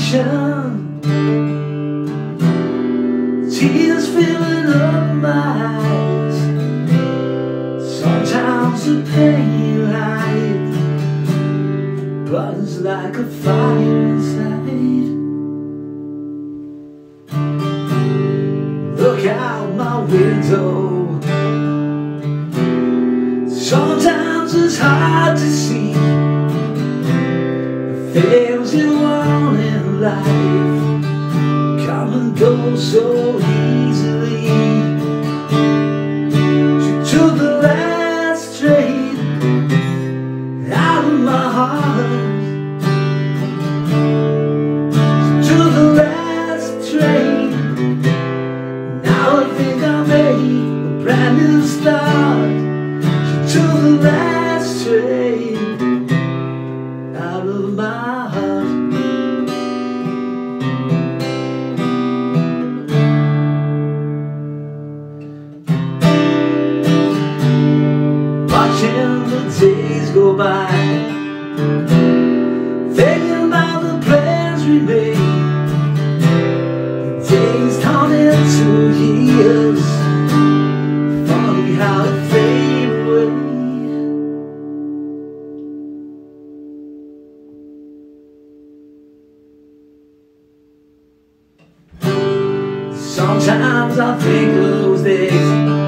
ocean, tears filling up my eyes. Sometimes the pain hide burns like a fire inside. Look out my window, sometimes it's hard to see the things you want in life come and go so easily. She took the last train out of my heart. She took the last train. Now I think I made a brand new start. She took the last train out of my heart. Watching the days go by, thinking about the plans we made. The days turn into years, funny how it fade away. Sometimes I think of those days